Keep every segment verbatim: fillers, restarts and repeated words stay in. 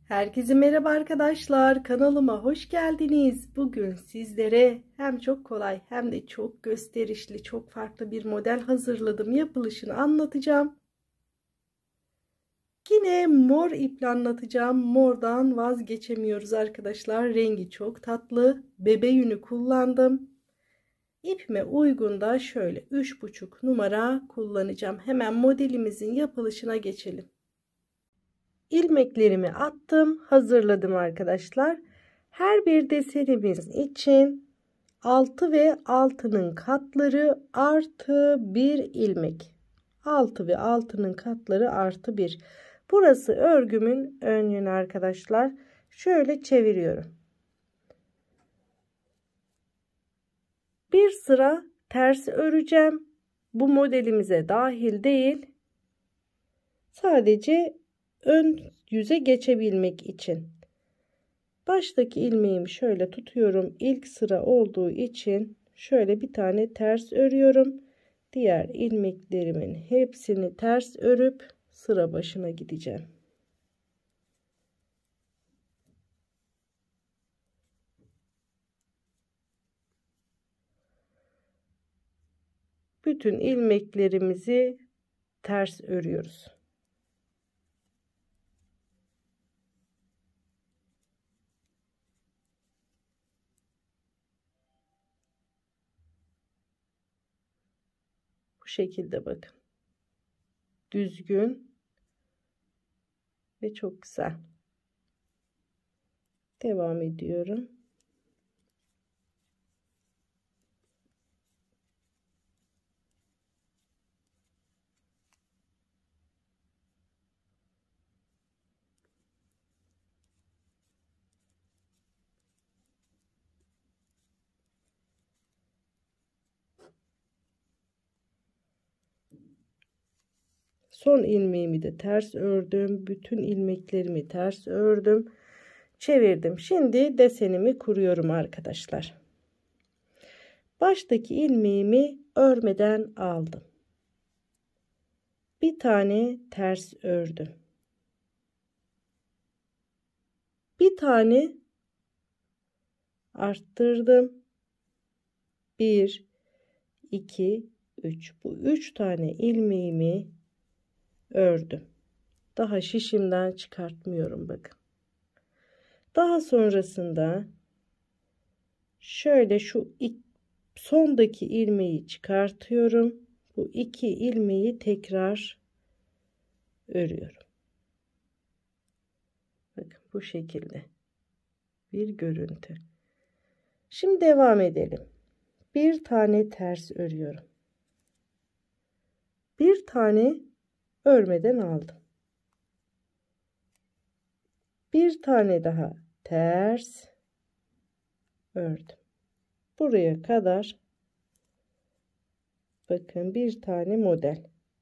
Herkese merhaba arkadaşlar. Kanalıma hoş geldiniz. Bugün sizlere hem çok kolay hem de çok gösterişli, çok farklı bir model hazırladım. Yapılışını anlatacağım. Yine mor iple anlatacağım. Mordan vazgeçemiyoruz arkadaşlar. Rengi çok tatlı. Bebe yünü kullandım. İpime uygun da şöyle üç buçuk numara kullanacağım. Hemen modelimizin yapılışına geçelim. İlmeklerimi attım, hazırladım arkadaşlar. Her bir desenimiz için altı ve altının katları artı bir ilmek. altı ve altının katları artı bir. Burası örgümün ön yönü arkadaşlar. Şöyle çeviriyorum. Bir sıra ters öreceğim. Bu modelimize dahil değil. Sadece ön yüze geçebilmek için. Baştaki ilmeğimi şöyle tutuyorum. İlk sıra olduğu için şöyle bir tane ters örüyorum. Diğer ilmeklerimin hepsini ters örüp sıra başına gideceğim. Bütün ilmeklerimizi ters örüyoruz. Bu şekilde bakın. Düzgün ve çok güzel. Devam ediyorum. Son ilmeğimi de ters ördüm. Bütün ilmeklerimi ters ördüm. Çevirdim. Şimdi desenimi kuruyorum arkadaşlar. Baştaki ilmeğimi örmeden aldım. Bir tane ters ördüm. Bir tane arttırdım. bir, iki, üç. Bu üç tane ilmeğimi ördüm. Daha şişimden çıkartmıyorum bakın. Daha sonrasında şöyle şu sondaki ilmeği çıkartıyorum. Bu iki ilmeği tekrar örüyorum. Bakın bu şekilde bir görüntü. Şimdi devam edelim. Bir tane ters örüyorum. Bir tane örmeden aldım. Bir tane daha ters ördüm. Buraya kadar bakın bir tane model.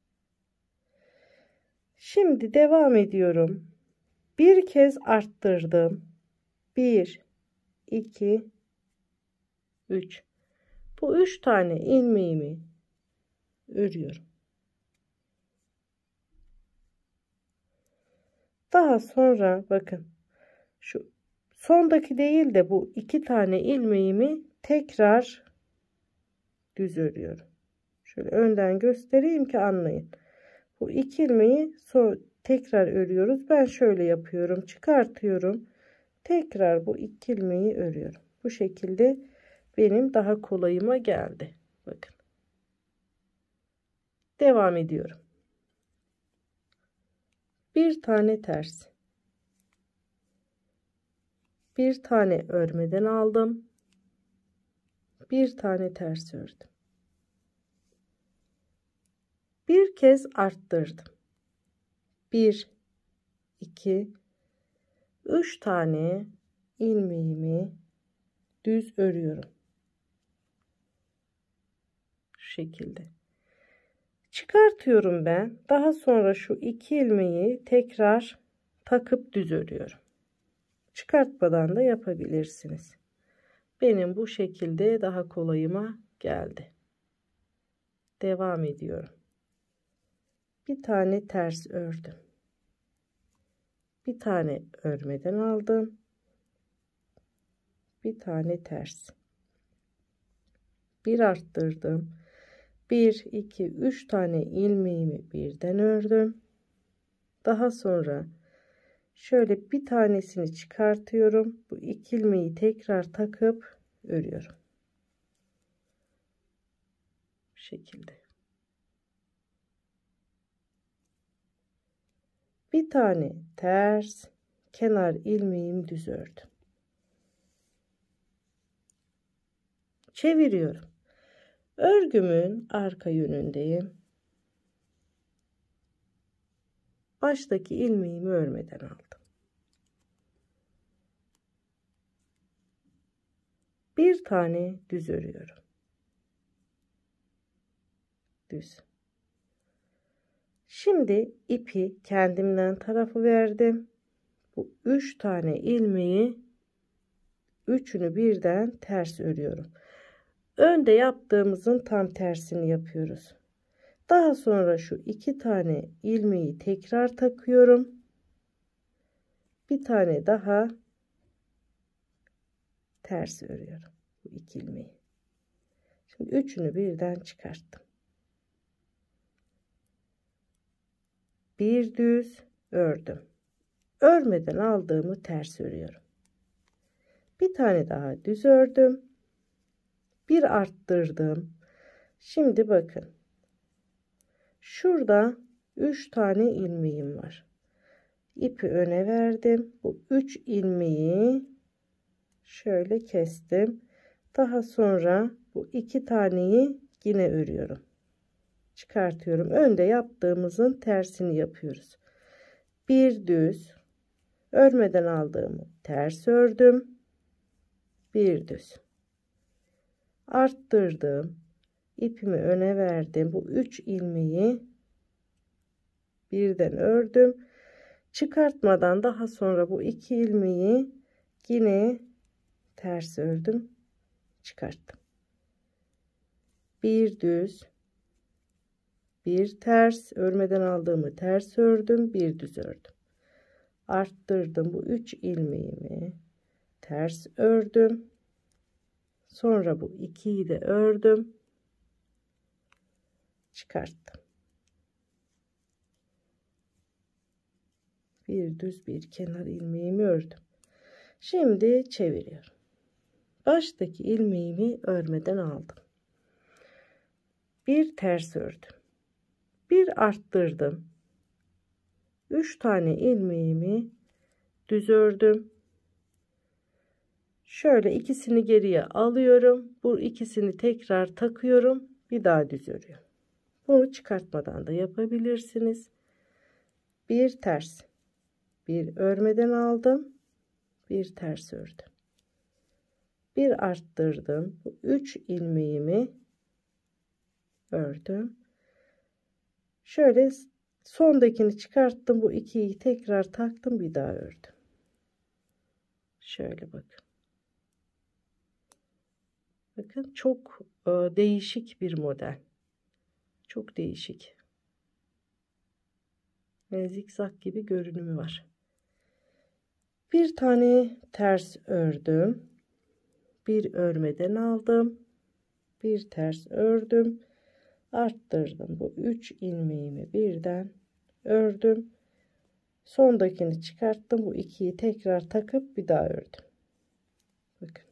Şimdi devam ediyorum. Bir kez arttırdım. bir, iki, üç. Bu üç tane ilmeğimi örüyorum. Daha sonra bakın şu sondaki değil de bu iki tane ilmeğimi tekrar düz örüyorum. Şöyle önden göstereyim ki anlayın. Bu iki ilmeği son, tekrar örüyoruz. Ben şöyle yapıyorum. Çıkartıyorum. Tekrar bu iki ilmeği örüyorum. Bu şekilde benim daha kolayıma geldi. Bakın. Devam ediyorum. Bir tane ters. Bir tane örmeden aldım. Bir tane ters ördüm. Bir kez arttırdım. bir, iki, üç tane ilmeğimi düz örüyorum. Şu şekilde. Çıkartıyorum ben. Daha sonra şu iki ilmeği tekrar takıp düz örüyorum. Çıkartmadan da yapabilirsiniz. Benim bu şekilde daha kolayıma geldi. Devam ediyorum. Bir tane ters ördüm. bir tane örmeden aldım, bir tane ters, bir arttırdım, bir iki üç tane ilmeğimi birden ördüm. Daha sonra şöyle bir tanesini çıkartıyorum, bu iki ilmeği tekrar takıp örüyorum bu şekilde. Bir tane ters, kenar ilmeğimi düz ördüm. Çeviriyorum. Örgümün arka yönündeyim. Baştaki ilmeğimi örmeden aldım. Bir tane düz örüyorum. Düz. Şimdi ipi kendimden tarafı verdim. Bu üç tane ilmeği üçünü birden ters örüyorum. Önde yaptığımızın tam tersini yapıyoruz. Daha sonra şu iki tane ilmeği tekrar takıyorum. Bir tane daha ters örüyorum. Bu iki ilmeği. Şimdi üçünü birden çıkarttım. Bir düz ördüm. Örmeden aldığımı ters örüyorum. Bir tane daha düz ördüm. Bir arttırdım. Şimdi bakın. Şurada üç tane ilmeğim var. İpi öne verdim. Bu üç ilmeği şöyle kestim. Daha sonra bu iki taneyi yine örüyorum. Çıkartıyorum. Önde yaptığımızın tersini yapıyoruz. Bir düz, örmeden aldığımı ters ördüm. Bir düz. Arttırdım. İpimi öne verdim. Bu üç ilmeği birden ördüm. Çıkartmadan daha sonra bu iki ilmeği yine ters ördüm. Çıkarttım. Bir düz, bir ters, örmeden aldığımı ters ördüm, bir düz ördüm. Arttırdım bu üç ilmeğimi ters ördüm. Sonra bu ikiyi de ördüm. Çıkarttım. Bir düz bir kenar ilmeğimi ördüm. Şimdi çeviriyorum. Baştaki ilmeğimi örmeden aldım. Bir ters ördüm. Bir arttırdım. üç tane ilmeğimi düz ördüm. Şöyle ikisini geriye alıyorum. Bu ikisini tekrar takıyorum. Bir daha düz örüyorum. Bunu çıkartmadan da yapabilirsiniz. Bir ters. Bir örmeden aldım. Bir ters ördüm. Bir arttırdım. Bu üç ilmeğimi ördüm. Şöyle sondakini çıkarttım. Bu ikiyi tekrar taktım. Bir daha ördüm. Şöyle bakın. Bakın çok e, değişik bir model. Çok değişik. Ve zikzak gibi görünümü var. Bir tane ters ördüm. Bir örmeden aldım. Bir ters ördüm. Arttırdım. Bu üç ilmeğimi birden ördüm. Sondakini çıkarttım. Bu ikiyi tekrar takıp bir daha ördüm. Bakın.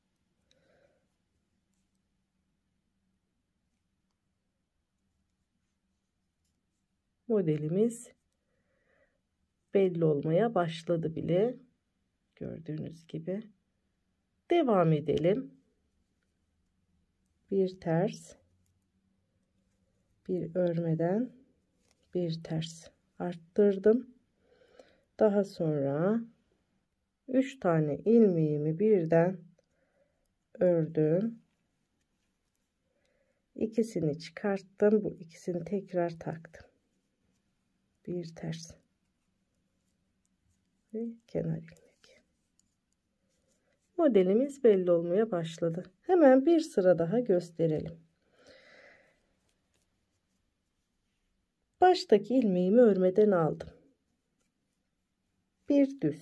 Modelimiz belli olmaya başladı bile. Gördüğünüz gibi. Devam edelim. Bir ters, bir örmeden, bir ters arttırdım. Daha sonra üç tane ilmeğimi birden ördüm. İkisini çıkarttım. Bu ikisini tekrar taktım. Bir ters ve kenar ilmek. Modelimiz belli olmaya başladı. Hemen bir sıra daha gösterelim. Baştaki ilmeğimi örmeden aldım. bir düz.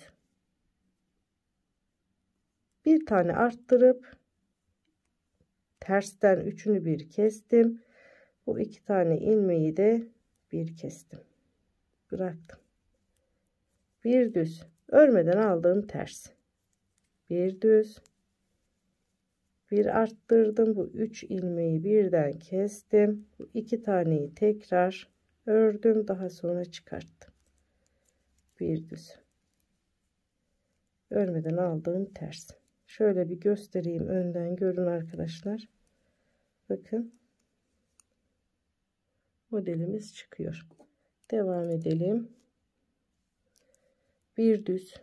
Bir tane arttırıp tersten üçünü bir kestim. Bu iki tane ilmeği de bir kestim. Bıraktım. Bir düz. Örmeden aldığım ters. Bir düz. Bir arttırdım. Bu üç ilmeği birden kestim. Bu iki taneyi tekrar ördüm. Daha sonra çıkarttım. Bir düz. Örmeden aldığım ters. Şöyle bir göstereyim. Önden görün arkadaşlar. Bakın. Modelimiz çıkıyor. Devam edelim. Bir düz.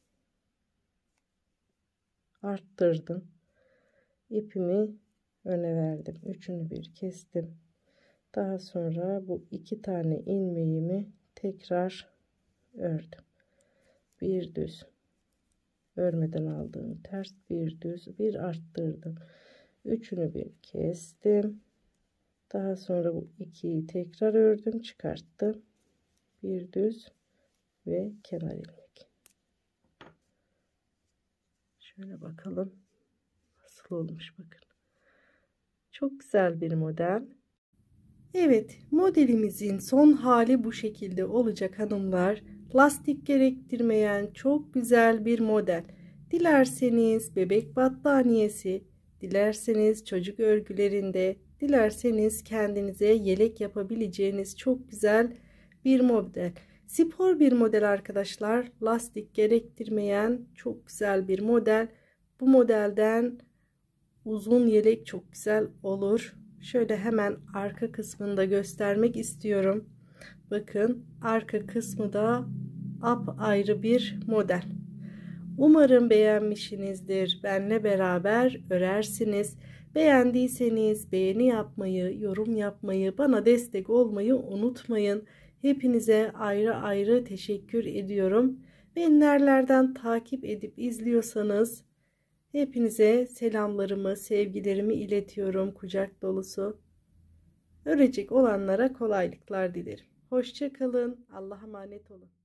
Arttırdım. İpimi öne verdim. Üçünü bir kestim. Daha sonra bu iki tane ilmeğimi tekrar ördüm. Bir düz. Örmeden aldığım ters, bir düz, bir arttırdım. Üçünü bir kestim. Daha sonra bu ikiyi tekrar ördüm, çıkarttım. Bir düz ve kenar ilmek. Şöyle bakalım nasıl olmuş, bakın. Çok güzel bir model. Evet, modelimizin son hali bu şekilde olacak hanımlar. Lastik gerektirmeyen çok güzel bir model. Dilerseniz bebek battaniyesi, dilerseniz çocuk örgülerinde, dilerseniz kendinize yelek yapabileceğiniz çok güzel bir model. Spor bir model arkadaşlar. Lastik gerektirmeyen çok güzel bir model. Bu modelden uzun yelek çok güzel olur. Şöyle hemen arka kısmını da göstermek istiyorum. Bakın, arka kısmı da apayrı bir model. Umarım beğenmişsinizdir. Benle beraber örersiniz. Beğendiyseniz beğeni yapmayı, yorum yapmayı, bana destek olmayı unutmayın. Hepinize ayrı ayrı teşekkür ediyorum. Beni nerelerden takip edip izliyorsanız hepinize selamlarımı, sevgilerimi iletiyorum kucak dolusu. Örecek olanlara kolaylıklar dilerim. Hoşça kalın. Allah'a emanet olun.